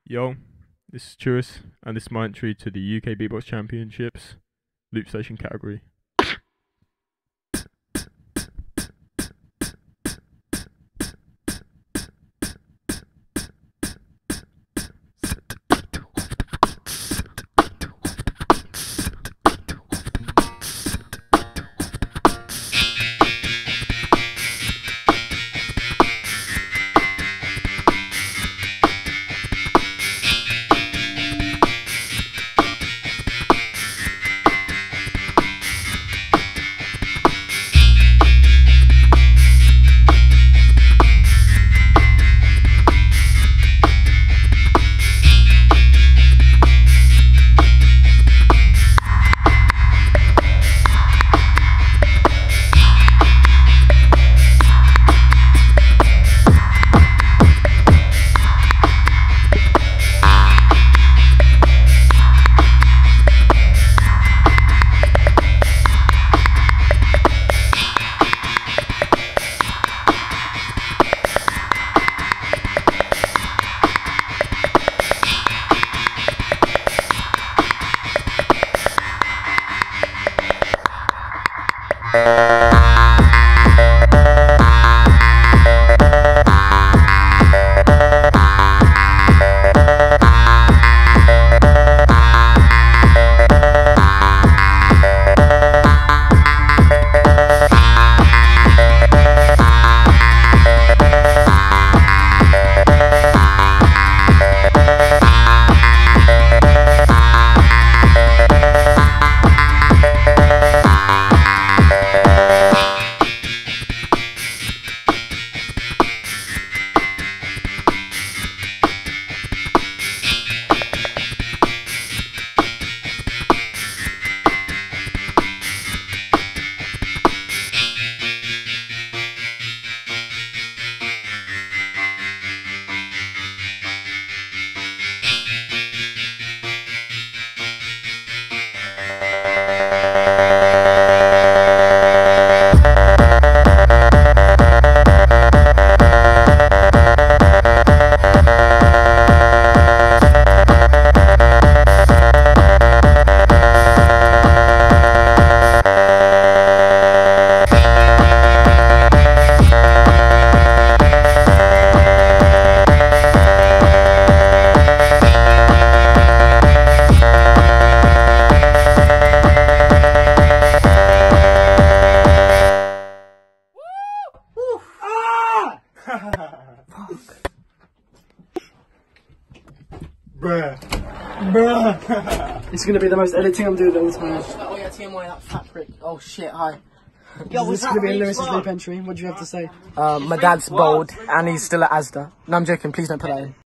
Yo, this is Chewis, and this is my entry to the UK Beatbox Championships Loopstation category. Bruh. It's gonna be the most editing I'm doing all the time. Oh yeah, TMI, that fat prick. Oh shit, hi. Yo, this is gonna be a Lewis's loop entry. What do you have to say? My dad's bald and he's still at Asda. No, I'm joking, please don't put that in.